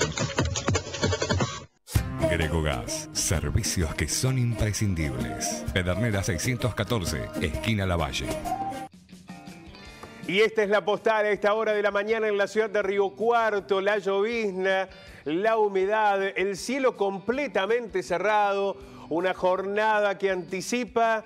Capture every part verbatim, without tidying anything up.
Gregogas, servicios que son imprescindibles. Pedernera seiscientos catorce, esquina Lavalle. Y esta es la postal a esta hora de la mañana en la ciudad de Río Cuarto. La llovizna, la humedad, el cielo completamente cerrado. Una jornada que anticipa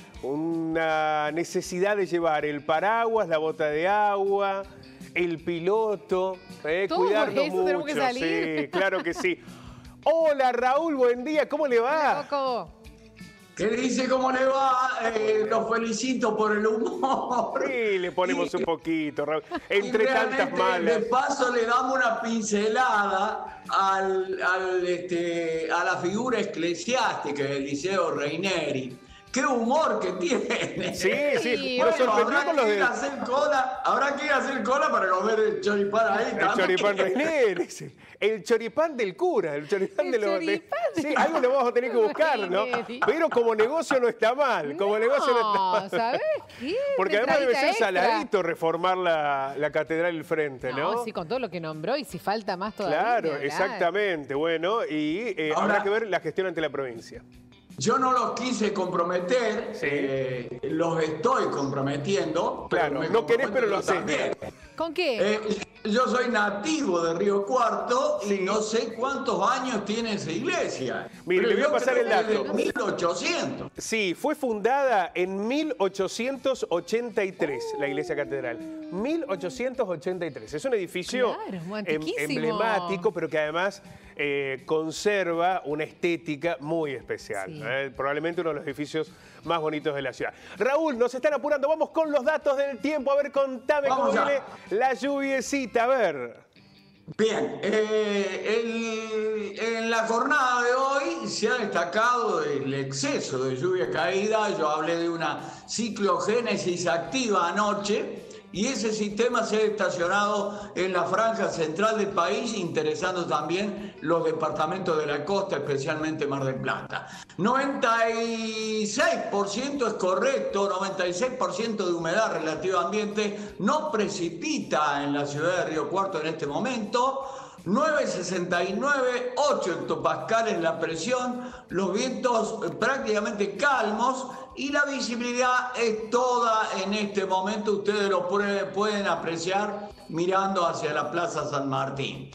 una necesidad de llevar el paraguas, la bota de agua, el piloto. Eh, Todo cuidarnos eso mucho. tenemos que salir. Sí, claro que sí. Hola Raúl, buen día, ¿cómo le va? Coco. ¿Qué dice? ¿Cómo le va? Eh, los felicito por el humor. Sí, le ponemos Y- un poquito, Raúl. y Entre tantas realmente, malas. de paso le damos una pincelada al, al, este, a la figura eclesiástica del Liceo Reineri. ¡Qué humor que tiene! Sí, sí, Sí, nos Bueno, sorprendió habrá con los que ir de... a hacer cola, habrá que ir a hacer cola para comer el choripán ahí. El también. choripán Reiner, sí. El choripán del cura, el choripán El de los... de- choripán de- Sí, algo le vamos a tener que buscar, ¿no? Reiner. Pero como negocio no está mal, como negocio no está No, mal. ¿sabes qué? Porque además debe ser Entradita extra. saladito reformar la, la catedral del frente, ¿no? No, sí, con todo lo que nombró y si falta más todavía. Claro, claro. exactamente. Bueno, y eh, Ahora- habrá que ver la gestión ante la provincia. Yo no los quise comprometer, Sí. eh, los estoy comprometiendo. pero Claro, me no querés, pero lo comprometo yo haces. también. ¿Con qué? Eh, yo soy nativo de Río Cuarto Sí. y no sé cuántos años tiene esa iglesia. Mire, Pero le voy a yo pasar creo el que es dato. de mil ochocientos. Sí, fue fundada en mil ochocientos ochenta y tres, la iglesia catedral. mil ochocientos ochenta y tres. Es un edificio Claro, muy em- antiquísimo. emblemático, pero que además eh, conserva una estética muy especial. Sí. eh, Probablemente uno de los edificios más bonitos de la ciudad. Raúl, nos están apurando. Vamos con los datos del tiempo. A ver, contame Vamos cómo ya. viene la lluviecita. A ver. Bien, eh, el- en la jornada de hoy se ha destacado el exceso de lluvia caída. Yo hablé de una ciclogénesis activa anoche y ese sistema se ha estacionado en la franja central del país, interesando también los departamentos de la costa, especialmente Mar del Plata. noventa y seis por ciento es correcto, noventa y seis por ciento de humedad relativa al ambiente, no precipita en la ciudad de Río Cuarto en este momento. nueve coma sesenta y nueve, ocho hectopascales la presión, los vientos eh, prácticamente calmos y la visibilidad es toda en este momento. Ustedes lo pue- pueden apreciar mirando hacia la Plaza San Martín.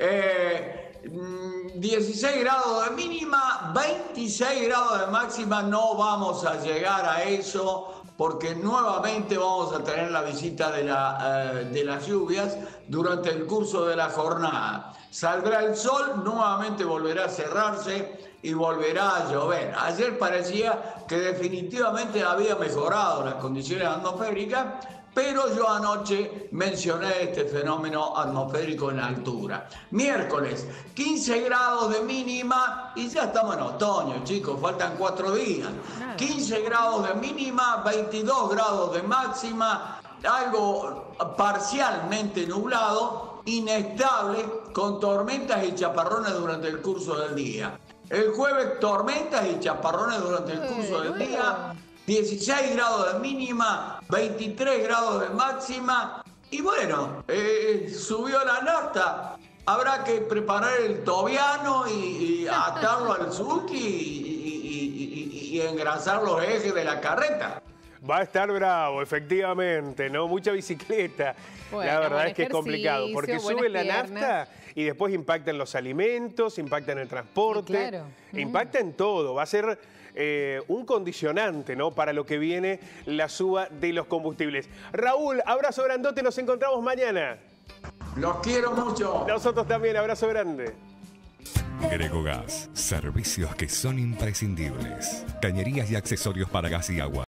Eh, mm, dieciséis grados de mínima, veintiséis grados de máxima, no vamos a llegar a eso porque nuevamente vamos a tener la visita de, la, eh, de las lluvias durante el curso de la jornada. Saldrá el sol, nuevamente volverá a cerrarse y volverá a llover. Ayer parecía que definitivamente había mejorado las condiciones atmosféricas, pero yo anoche mencioné este fenómeno atmosférico en altura. Miércoles, quince grados de mínima y ya estamos en otoño, chicos, faltan cuatro días. Nada. quince grados de mínima, veintidós grados de máxima, algo parcialmente nublado, inestable, con tormentas y chaparrones durante el curso del día. El jueves, tormentas y chaparrones durante el curso del día. dieciséis grados de mínima, veintitrés grados de máxima. Y bueno, eh, subió la nafta. Habrá que preparar el tobiano y, y atarlo al sulky y, y- y- y engrasar los ejes de la carreta. Va a estar bravo, efectivamente, ¿no? Mucha bicicleta. Bueno, la verdad buen es que es complicado, porque ejercicio, sube la buenas nafta y después impacta en los alimentos, impacta en el transporte, Sí, claro. impacta en todo. Va a ser eh, un condicionante, ¿no? Para lo que viene la suba de los combustibles. Raúl, abrazo grandote, nos encontramos mañana. Los quiero mucho. Nosotros también, abrazo grande. Gregogas, servicios que son imprescindibles. Cañerías y accesorios para gas y agua.